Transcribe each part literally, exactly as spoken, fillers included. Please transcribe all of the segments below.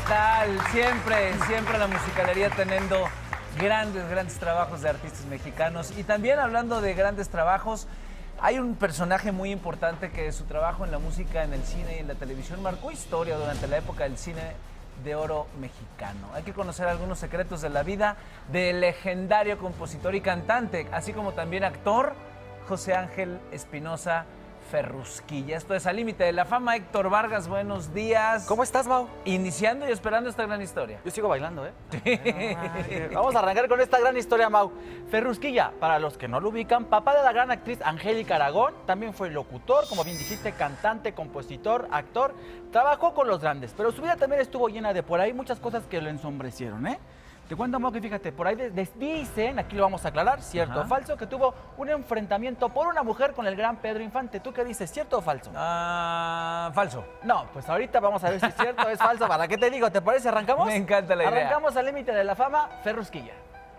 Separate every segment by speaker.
Speaker 1: tal? Siempre, siempre la musicalería teniendo grandes, grandes trabajos de artistas mexicanos. Y también hablando de grandes trabajos, hay un personaje muy importante que su trabajo en la música, en el cine y en la televisión marcó historia durante la época del cine de oro mexicano. Hay que conocer algunos secretos de la vida del legendario compositor y cantante, así como también actor, José Ángel Espinosa Ferrusquilla. Esto es Al Límite de la Fama. Héctor Vargas, buenos días.
Speaker 2: ¿Cómo estás, Mau?
Speaker 1: Iniciando y esperando esta gran historia.
Speaker 2: Yo sigo bailando, ¿eh?
Speaker 1: Sí.
Speaker 2: Vamos a arrancar con esta gran historia, Mau. Ferrusquilla, para los que no lo ubican, papá de la gran actriz Angélica Aragón, también fue locutor, como bien dijiste, cantante, compositor, actor. Trabajó con los grandes, pero su vida también estuvo llena de por ahí muchas cosas que lo ensombrecieron, ¿eh? Te cuento, Mau, que fíjate, por ahí dicen, aquí lo vamos a aclarar, cierto o falso, que tuvo un enfrentamiento por una mujer con el gran Pedro Infante. ¿Tú qué dices, cierto o falso?
Speaker 1: Ah, falso.
Speaker 2: No, pues ahorita vamos a ver si es cierto o es falso. ¿Para qué te digo? ¿Te parece? ¿Arrancamos?
Speaker 1: Me encanta la idea.
Speaker 2: Arrancamos Al Límite de la Fama, Ferrusquilla.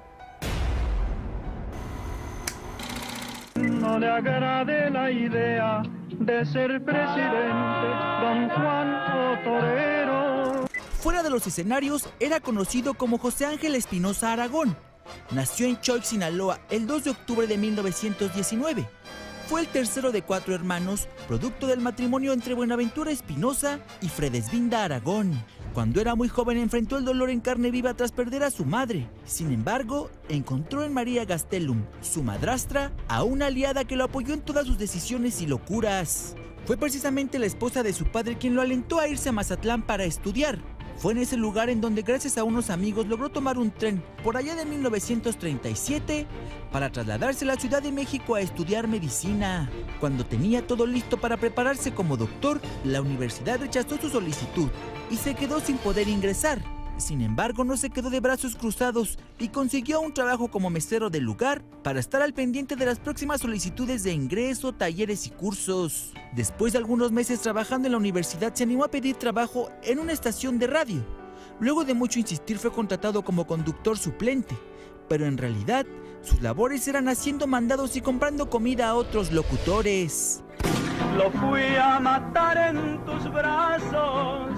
Speaker 3: No le agrade la idea de ser presidente, don Juan o torero.
Speaker 4: Fuera de los escenarios, era conocido como José Ángel Espinosa Aragón. Nació en Choix, Sinaloa, el dos de octubre de mil novecientos diecinueve. Fue el tercero de cuatro hermanos, producto del matrimonio entre Buenaventura Espinosa y Fredesvinda Aragón. Cuando era muy joven enfrentó el dolor en carne viva tras perder a su madre. Sin embargo, encontró en María Gastelum, su madrastra, a una aliada que lo apoyó en todas sus decisiones y locuras. Fue precisamente la esposa de su padre quien lo alentó a irse a Mazatlán para estudiar. Fue en ese lugar en donde gracias a unos amigos logró tomar un tren por allá de mil novecientos treinta y siete para trasladarse a la Ciudad de México a estudiar medicina. Cuando tenía todo listo para prepararse como doctor, la universidad rechazó su solicitud y se quedó sin poder ingresar. Sin embargo, no se quedó de brazos cruzados y consiguió un trabajo como mesero del lugar para estar al pendiente de las próximas solicitudes de ingreso, talleres y cursos. Después de algunos meses trabajando en la universidad, se animó a pedir trabajo en una estación de radio. Luego de mucho insistir, fue contratado como conductor suplente, pero en realidad sus labores eran haciendo mandados y comprando comida a otros locutores.
Speaker 3: Lo fui a matar en tus brazos,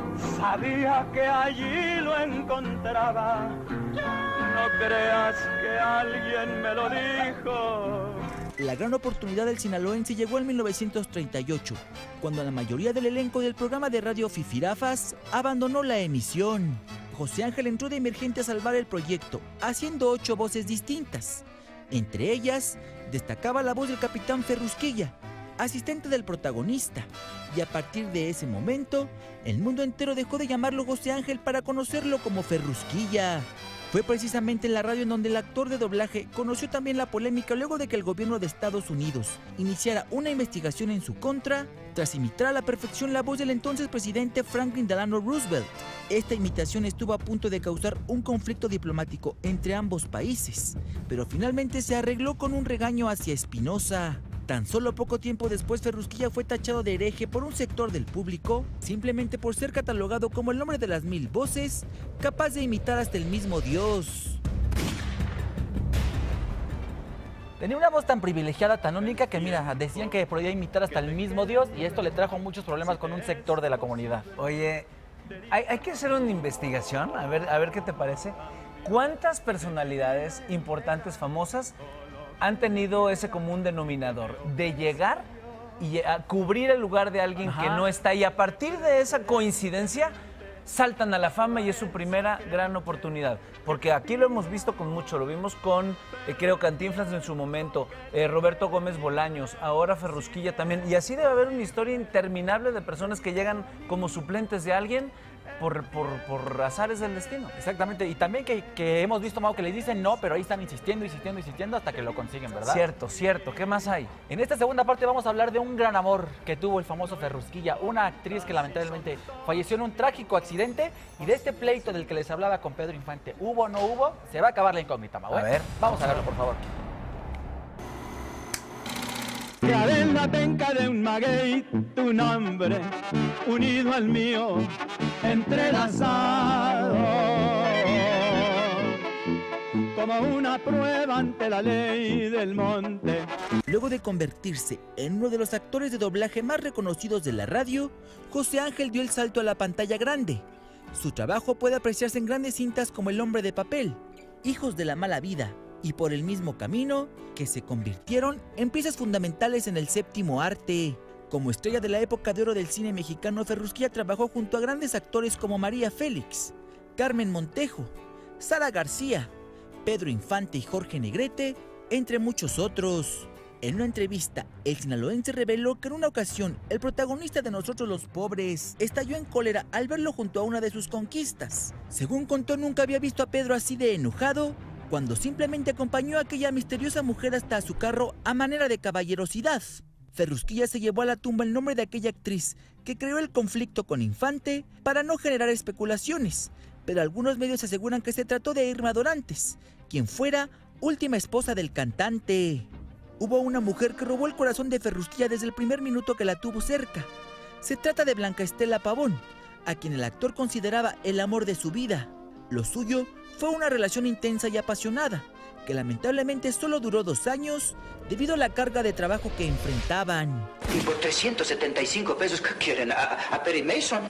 Speaker 3: sabía que allí lo encontraba. No creas que alguien me lo dijo.
Speaker 4: La gran oportunidad del sinaloense llegó en mil novecientos treinta y ocho, cuando la mayoría del elenco del programa de radio Fifirafas abandonó la emisión. José Ángel entró de emergente a salvar el proyecto, haciendo ocho voces distintas. Entre ellas, destacaba la voz del capitán Ferrusquilla, asistente del protagonista, y a partir de ese momento, el mundo entero dejó de llamarlo José Ángel para conocerlo como Ferrusquilla. Fue precisamente en la radio en donde el actor de doblaje conoció también la polémica luego de que el gobierno de Estados Unidos iniciara una investigación en su contra tras imitar a la perfección la voz del entonces presidente Franklin Delano Roosevelt. Esta imitación estuvo a punto de causar un conflicto diplomático entre ambos países, pero finalmente se arregló con un regaño hacia Espinosa. Tan solo poco tiempo después, Ferrusquilla fue tachado de hereje por un sector del público, simplemente por ser catalogado como el hombre de las mil voces, capaz de imitar hasta el mismo Dios.
Speaker 2: Tenía una voz tan privilegiada, tan única, que mira, decían que podía imitar hasta el mismo Dios, y esto le trajo muchos problemas con un sector de la comunidad.
Speaker 1: Oye, hay, hay que hacer una investigación, a ver, a ver qué te parece. ¿Cuántas personalidades importantes, famosas, han tenido ese común denominador de llegar y a cubrir el lugar de alguien Ajá. que no está, y a partir de esa coincidencia saltan a la fama y es su primera gran oportunidad? Porque aquí lo hemos visto con mucho, lo vimos con, eh, creo, Cantinflas en su momento, eh, Roberto Gómez Bolaños, ahora Ferrusquilla también, y así debe haber una historia interminable de personas que llegan como suplentes de alguien Por, por, por azares del destino.
Speaker 2: Exactamente, y también que, que hemos visto, Mau, que le dicen no, pero ahí están insistiendo, insistiendo, insistiendo hasta que lo consiguen, ¿verdad?
Speaker 1: Cierto, cierto. ¿Qué más hay?
Speaker 2: En esta segunda parte vamos a hablar de un gran amor que tuvo el famoso Ferrusquilla, una actriz que lamentablemente falleció en un trágico accidente, y de este pleito del que les hablaba con Pedro Infante, ¿hubo o no hubo? Se va a acabar la incógnita, Mau, ¿eh?
Speaker 1: A ver.
Speaker 2: Vamos a verlo, por favor.
Speaker 3: Que adentro penca de un maguey, tu nombre unido al mío, entrelazado como una prueba ante la ley del monte.
Speaker 4: Luego de convertirse en uno de los actores de doblaje más reconocidos de la radio, José Ángel dio el salto a la pantalla grande. Su trabajo puede apreciarse en grandes cintas como El hombre de papel, Hijos de la mala vida y Por el mismo camino, que se convirtieron en piezas fundamentales en el séptimo arte. Como estrella de la época de oro del cine mexicano, Ferrusquilla trabajó junto a grandes actores como María Félix, Carmen Montejo, Sara García, Pedro Infante y Jorge Negrete, entre muchos otros. En una entrevista, el sinaloense reveló que en una ocasión el protagonista de Nosotros los Pobres estalló en cólera al verlo junto a una de sus conquistas. Según contó, nunca había visto a Pedro así de enojado cuando simplemente acompañó a aquella misteriosa mujer hasta su carro a manera de caballerosidad. Ferrusquilla se llevó a la tumba el nombre de aquella actriz que creó el conflicto con Infante para no generar especulaciones, pero algunos medios aseguran que se trató de Irma Dorantes, quien fuera última esposa del cantante. Hubo una mujer que robó el corazón de Ferrusquilla desde el primer minuto que la tuvo cerca. Se trata de Blanca Estela Pavón, a quien el actor consideraba el amor de su vida. Lo suyo fue una relación intensa y apasionada, que lamentablemente solo duró dos años debido a la carga de trabajo que enfrentaban.
Speaker 5: Y por trescientos setenta y cinco pesos, ¿qué quieren? ¿A, a Perry Mason?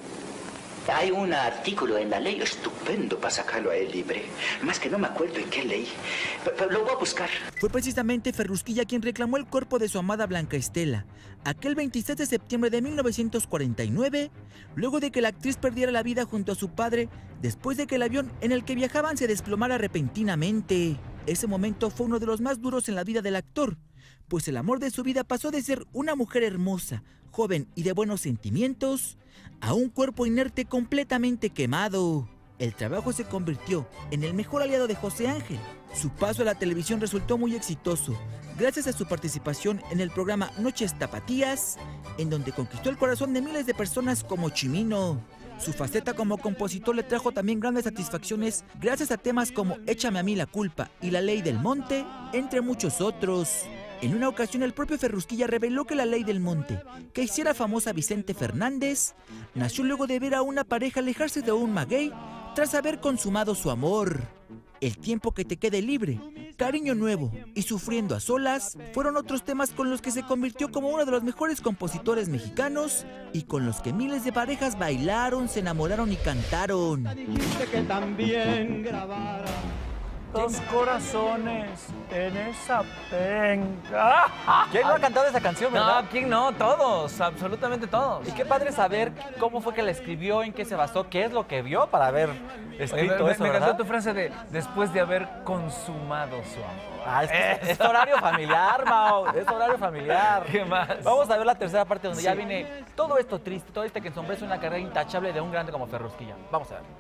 Speaker 5: Hay un artículo en la ley estupendo para sacarlo a él libre. Más que no me acuerdo en qué ley. Pero lo voy a buscar.
Speaker 4: Fue precisamente Ferrusquilla quien reclamó el cuerpo de su amada Blanca Estela, aquel veintiséis de septiembre de mil novecientos cuarenta y nueve, luego de que la actriz perdiera la vida junto a su padre después de que el avión en el que viajaban se desplomara repentinamente. Ese momento fue uno de los más duros en la vida del actor, pues el amor de su vida pasó de ser una mujer hermosa, joven y de buenos sentimientos, a un cuerpo inerte completamente quemado. El trabajo se convirtió en el mejor aliado de José Ángel. Su paso a la televisión resultó muy exitoso, gracias a su participación en el programa Noches Tapatías, en donde conquistó el corazón de miles de personas como Chimino. Su faceta como compositor le trajo también grandes satisfacciones gracias a temas como Échame a mí la culpa y La ley del monte, entre muchos otros. En una ocasión el propio Ferrusquilla reveló que La ley del monte, que hiciera famosa a Vicente Fernández, nació luego de ver a una pareja alejarse de un maguey tras haber consumado su amor. El tiempo que te quede libre, Cariño nuevo y Sufriendo a solas fueron otros temas con los que se convirtió como uno de los mejores compositores mexicanos y con los que miles de parejas bailaron, se enamoraron y cantaron.
Speaker 3: Dijiste que también grabara
Speaker 1: Dos corazones en esa penca.
Speaker 2: ¿Quién no ha cantado esa canción, verdad?
Speaker 1: No, ¿quién no? Todos, absolutamente todos.
Speaker 2: Y qué padre saber cómo fue que la escribió, en qué se basó, qué es lo que vio para haber escrito
Speaker 1: me,
Speaker 2: eso,
Speaker 1: me
Speaker 2: ¿verdad?
Speaker 1: encantó tu frase de después de haber consumado su amor.
Speaker 2: Ah, es, que es horario familiar, Mau, es horario familiar.
Speaker 1: ¿Qué más?
Speaker 2: Vamos a ver la tercera parte donde
Speaker 1: Sí.
Speaker 2: ya viene todo esto triste, todo este que ensombrece una carrera intachable de un grande como Ferrusquilla. Vamos a ver.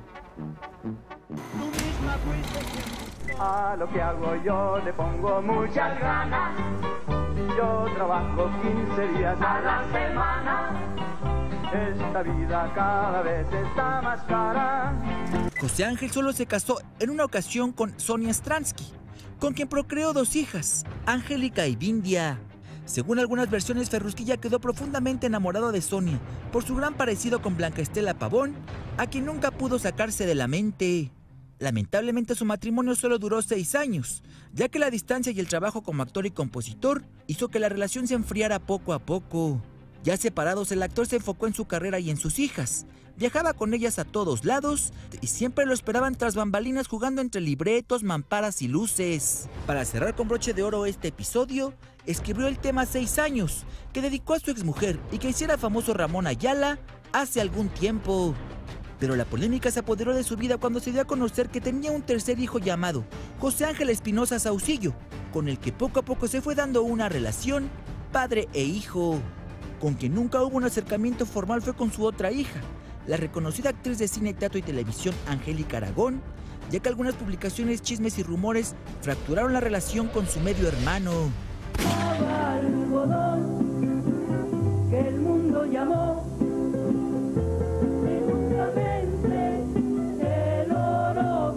Speaker 3: A lo que hago yo le pongo muchas ganas. Yo trabajo quince días a la semana. Esta vida cada vez está más cara.
Speaker 4: José Ángel solo se casó en una ocasión con Sonia Stransky, con quien procreó dos hijas, Angélica y Vindia. Según algunas versiones, Ferrusquilla quedó profundamente enamorado de Sonia por su gran parecido con Blanca Estela Pavón, a quien nunca pudo sacarse de la mente. Lamentablemente su matrimonio solo duró seis años, ya que la distancia y el trabajo como actor y compositor hizo que la relación se enfriara poco a poco. Ya separados, el actor se enfocó en su carrera y en sus hijas. Viajaba con ellas a todos lados y siempre lo esperaban tras bambalinas jugando entre libretos, mamparas y luces. Para cerrar con broche de oro este episodio, escribió el tema Seis años, que dedicó a su exmujer y que hiciera famoso Ramón Ayala hace algún tiempo. Pero la polémica se apoderó de su vida cuando se dio a conocer que tenía un tercer hijo llamado José Ángel Espinosa Saucillo, con el que poco a poco se fue dando una relación padre e hijo. Con quien nunca hubo un acercamiento formal fue con su otra hija, la reconocida actriz de cine, teatro y televisión Angélica Aragón, ya que algunas publicaciones, chismes y rumores fracturaron la relación con su medio hermano.
Speaker 6: Algodón que el mundo llamó injustamente el oro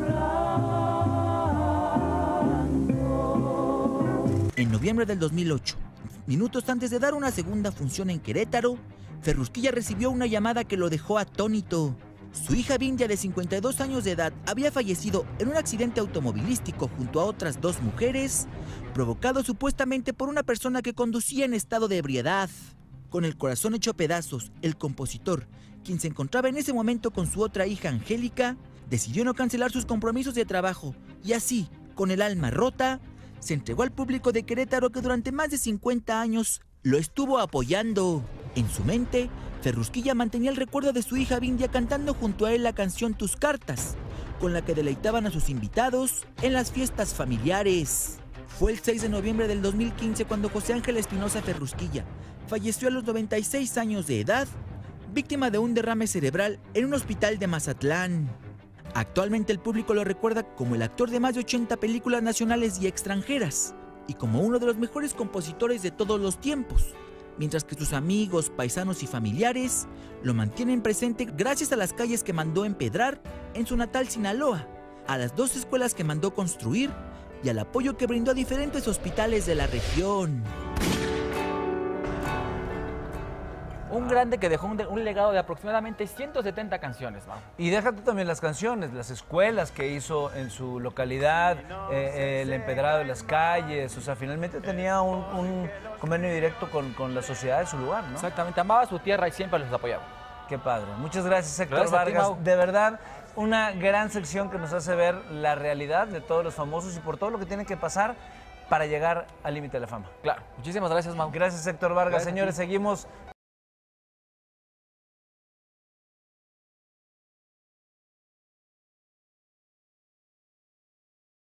Speaker 6: blanco.
Speaker 4: En noviembre del dos mil ocho, minutos antes de dar una segunda función en Querétaro, Ferrusquilla recibió una llamada que lo dejó atónito. Su hija Vindia, de cincuenta y dos años de edad, había fallecido en un accidente automovilístico junto a otras dos mujeres, provocado supuestamente por una persona que conducía en estado de ebriedad. Con el corazón hecho pedazos, el compositor, quien se encontraba en ese momento con su otra hija Angélica, decidió no cancelar sus compromisos de trabajo y así, con el alma rota, se entregó al público de Querétaro que durante más de cincuenta años lo estuvo apoyando. En su mente, Ferrusquilla mantenía el recuerdo de su hija Vindia cantando junto a él la canción Tus Cartas, con la que deleitaban a sus invitados en las fiestas familiares. Fue el seis de noviembre del dos mil quince cuando José Ángel Espinosa Ferrusquilla falleció a los noventa y seis años de edad, víctima de un derrame cerebral en un hospital de Mazatlán. Actualmente el público lo recuerda como el actor de más de ochenta películas nacionales y extranjeras y como uno de los mejores compositores de todos los tiempos, mientras que sus amigos, paisanos y familiares lo mantienen presente gracias a las calles que mandó empedrar en su natal Sinaloa, a las dos escuelas que mandó construir y al apoyo que brindó a diferentes hospitales de la región.
Speaker 2: Un grande que dejó un, de, un legado de aproximadamente ciento setenta canciones, Mau.
Speaker 1: Y déjate también las canciones, las escuelas que hizo en su localidad, eh, el empedrado de las calles, o sea, finalmente tenía un, un convenio directo con, con la sociedad de su lugar, ¿no?
Speaker 2: Exactamente, amaba su tierra y siempre los apoyaba.
Speaker 1: Qué padre. Muchas gracias, Héctor
Speaker 2: Gracias a ti,
Speaker 1: Vargas.
Speaker 2: Mau.
Speaker 1: De verdad, una gran sección que nos hace ver la realidad de todos los famosos y por todo lo que tiene que pasar para llegar al límite de la fama.
Speaker 2: Claro, muchísimas gracias, Mau.
Speaker 1: Gracias, Héctor Vargas.
Speaker 2: Gracias a
Speaker 1: Señores,
Speaker 2: ti.
Speaker 1: seguimos